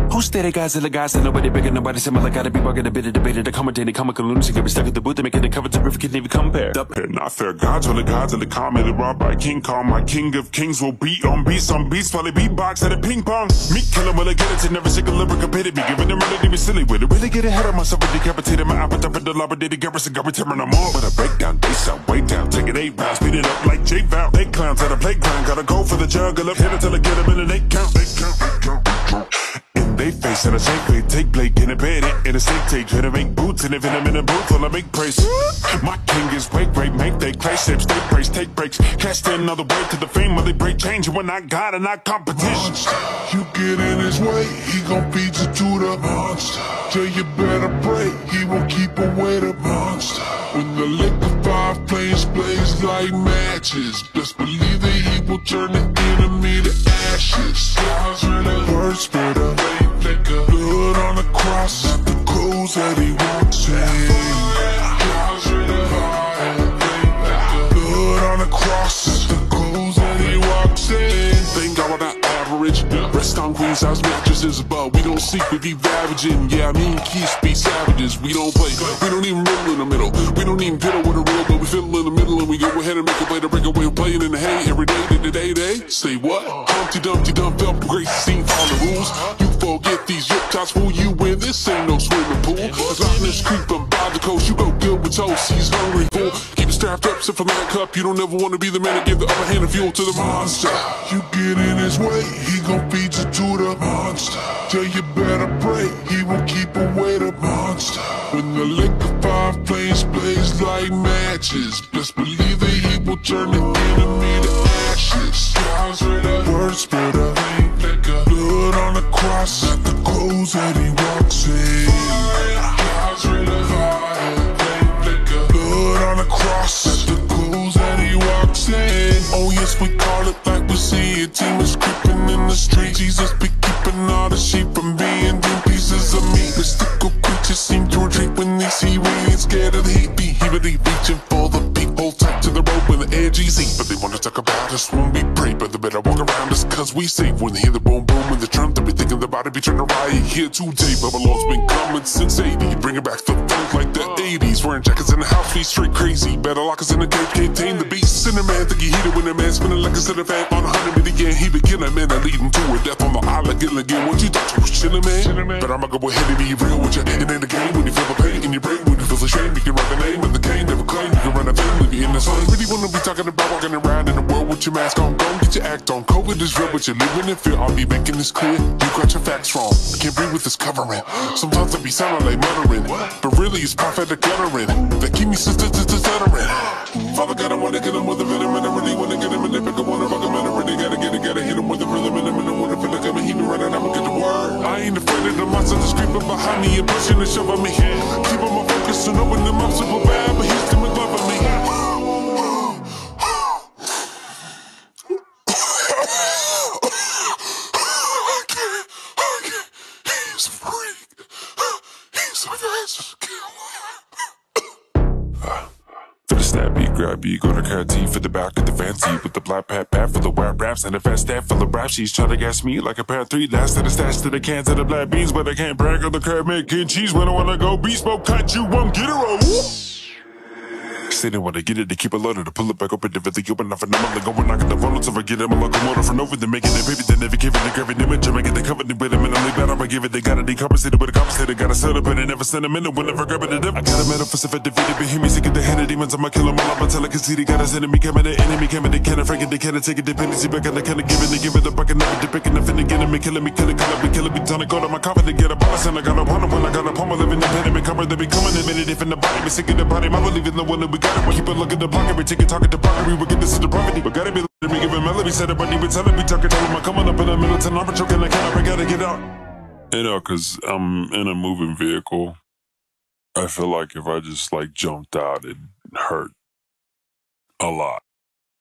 Who steady guys in the guys and nobody bigger, nobody similar. Gotta be bugging a bit of debated, the commentating, comical lunacy. Get me stuck at the booth and making the cover to can't even compare. Not fair gods or the gods of the commented robbed by King Kong. My king of kings will beat on beats on beats while they beatbox at a ping pong. Me kill him when I get it to never shake a lyric compared me. Giving them melody be silly with it. Really get ahead of myself and decapitated my appetite for the lapidated garrison. Got me tearing them all. But a breakdown, they sound way down. Take it 8 rounds, beat it up like J Val. They clowns at a playground. Gotta go for the juggler. Hit it till I get them in and they count. They count. In they face and I shake play, take play, get a bed in a safe take, try to make boots and if I'm in a booth while I make praise. My king is wake great, make they clay shapes, take breaks, take breaks, cast in another way to the fame where they break change when I got and not competition. Monster. You get in his way, he gon' feed you to the monster. Tell you better pray, he won't keep away the monster. When the liquor 5 flames blaze like matches, best believe that he will turn the enemy to ashes. Word spreader, blood on the cross, not the clothes that he walks in. Blood on the cross, not the clothes that he walks in. Thank God we're not average. Rest on queen size mattresses, but we don't seek, we be ravaging. Yeah, I mean keys be savages. We don't play, we don't even riddle in the middle. We don't even fiddle with a real, but we fiddle in the middle and we go ahead and make a play to break away. We're playing in the hay every day, day. Say what? Humpty Dumpty Dum felt great, seen all the rules. You forget these riptides, fool you win. This ain't no swimming pool. As long as creeping by the coast, you go good with toast. He's hungry, fool. Keep it strapped up, sip from that cup. You don't ever want to be the man to give the upper hand and fuel to the monster. You get in his way, he gon' feed you to the monster. Tell you better pray, he won't keep away the monster. When the liquor 5 flames blaze like matches, best believe that he will turn the enemy to ashes. Word spreader, blood on the cross, not the clothes that he walks in. Blood on the cross, not the clothes that he walks in. Oh yes, we call it like we see it. Demons creeping in the street. Jesus be keeping all the sheep from being in pieces of meat. Mystical creatures seem to retreat when they see we ain't scared of the heat. Be reaching for the beat. Hold tight to the rope when the edge easy. But they wanna talk about us when we pray. But they better walk around us cause we safe. When they hear the boom boom and the trump, they be thinking the body be trying to riot here today. Babylon's been coming since 80. Bringing back the funk like the 80s. Wearing jackets in the house, we straight crazy. Better lock us in the cave, can't tame the beast. And the man think he heated when the man spinning like a set of fan on 100 million. He be killing man and leading to a death on the island again. What you thought you was chilling, man? But I'ma go ahead and be real with you. It ain't a game when you feel the pain in your brain. When you feel the shame, you can write the name of the cane. Never claim you can run a family, be in the sun. Really wanna be talking about walking around in the world with your mask on. Go get your act on. COVID is real, but you're living in fear. I'll be making this clear. You got your facts wrong. I can't breathe with this covering. Sometimes I be sounding like muttering, but really it's prophetic uttering that keep me stuttering. Father God, I wanna get him with a venom, and I really wanna get him, and if I wanna rock him, and I really gotta hit him with a rhythm, and I wanna feel like I'm a heat running, I'ma get the word. I ain't afraid of the monster that's creeping behind me and pushing and shoving me. Keep on my focus and open them up super bad, but he's still in love with me. He's a freak. He's a vicious killer. For the snap beat, grab beat, go to Carti for the back of the fancy with the black pat for the whap raps and a fat staff full of rap sheets. Try to gas me like a pair of 3 last to the stash to the cans of the black beans, but I can't brag on the crab making cheese when I wanna go beast smoke cut you won't get it. Sitting when I get it, to keep it loaded, to pull it back up and if they open up and I'm going knocking the rollers over, get them a locomotive from over, they're making it baby, they never give it, they grab an image, I'm making the covenant with them, and only better, I give it, they gotta decompensate it with a compensator, gotta set up, and they never send them in, whenever grabbing it up. I got a medal for if defeated, but hear me sick of the hand of demons, I'ma kill them all up until I can see they got us enemy coming, the enemy coming, they can't freaking, they can't take a dependency back, and they can't give it a bucket, never depicting nothing again, and me, killing me, killing me, trying to go to my confidence, get a bonus, and I got a one when I got a palm, living independent, cover, they be coming, admitted if in the body, be sick of the body, I believe in the one that we got it, we keep it looking the pocket, we take it, talking to pocket, we get this is the property, but gotta be letting me give a melody, said it, but even telling me, talking, telling me, coming up in the middle, and I'm choking, I can't, I gotta get out. You know, cause I'm in a moving vehicle. I feel like if I just like jumped out, it'd hurt a lot.